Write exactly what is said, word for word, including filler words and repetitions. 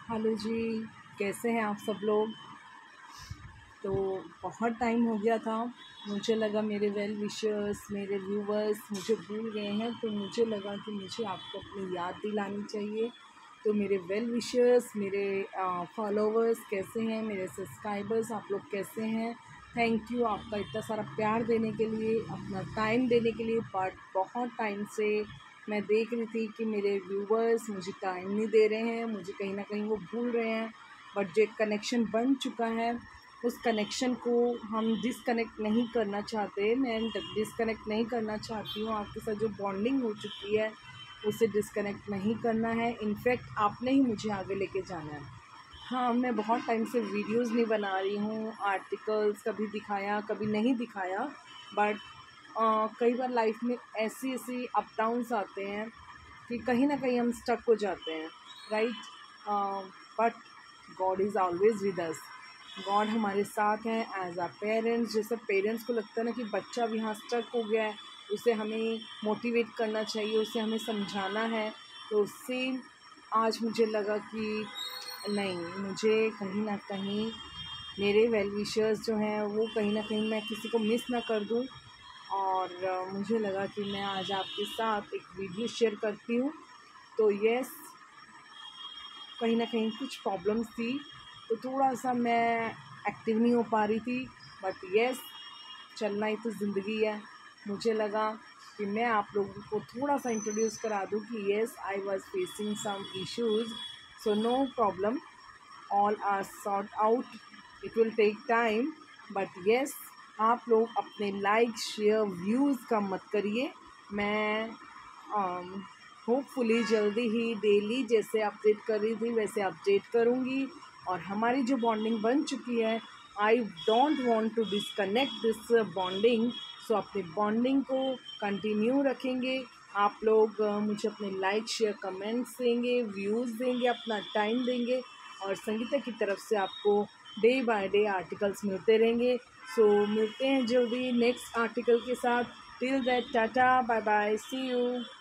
Hello जी, कैसे हैं आप सब लोग। तो बहुत टाइम हो गया था, मुझे लगा मेरे वेल विशर्स, मेरे व्यूवर्स मुझे भूल गए हैं, तो मुझे लगा कि मुझे आपको अपनी याद दिलानी चाहिए। तो मेरे वेल विशर्स, मेरे फॉलोवर्स कैसे हैं, मेरे सब्सक्राइबर्स आप लोग कैसे हैं। थैंक यू आपका इतना सारा प्यार देने के लिए, अपना टाइम देने के लिए। बट बहुत टाइम से मैं देख रही थी कि मेरे व्यूवर्स मुझे टाइम नहीं दे रहे हैं, मुझे कहीं ना कहीं वो भूल रहे हैं। बट जो एक कनेक्शन बन चुका है, उस कनेक्शन को हम डिसकनेक्ट नहीं करना चाहते। मैं डिसकनेक्ट नहीं करना चाहती हूँ। आपके साथ जो बॉन्डिंग हो चुकी है उसे डिसकनेक्ट नहीं करना है। इनफैक्ट आपने ही मुझे आगे लेके जाना है। हाँ, मैं बहुत टाइम से वीडियोस नहीं बना रही हूँ, आर्टिकल्स कभी दिखाया कभी नहीं दिखाया। बट कई बार लाइफ में ऐसी ऐसी अप डाउन्स आते हैं कि कहीं ना कहीं हम स्टक हो जाते हैं, right. But God is always with us. God हमारे साथ हैं एज आ पेरेंट्स। जैसे पेरेंट्स को लगता है ना कि बच्चा भी यहाँ स्टक हो गया है, उसे हमें मोटिवेट करना चाहिए, उसे हमें समझाना है। तो सेम आज मुझे लगा कि नहीं, मुझे कहीं ना कहीं मेरे वेल विशर्स जो हैं वो कहीं ना कहीं मैं किसी को मिस ना कर दूं। और uh, मुझे लगा कि मैं आज आपके साथ एक वीडियो शेयर करती हूँ। तो यस, कहीं ना कहीं कुछ प्रॉब्लम्स थी, तो थोड़ा सा मैं एक्टिव नहीं हो पा रही थी। बट यस, चलना ही तो ज़िंदगी है। मुझे लगा कि मैं आप लोगों को थोड़ा सा इंट्रोड्यूस करा दूं कि yes, I was facing some issues, so no problem, all are sort out. It will take time, but yes, आप लोग अपने लाइक शेयर व्यूज़ का मत करिए। मैं होपफुली जल्दी ही डेली जैसे अपडेट कर रही थी वैसे अपडेट करूँगी। और हमारी जो बॉन्डिंग बन चुकी है, I don't want to disconnect this bonding. So अपनी बॉन्डिंग को कंटिन्यू रखेंगे। आप लोग uh, मुझे अपने लाइक शेयर कमेंट्स देंगे, व्यूज़ देंगे, अपना टाइम देंगे, और संगीता की तरफ से आपको डे बाय डे आर्टिकल्स मिलते रहेंगे। सो so, मिलते हैं जल्दी नेक्स्ट आर्टिकल के साथ। Till that, tata, bye bye, see you.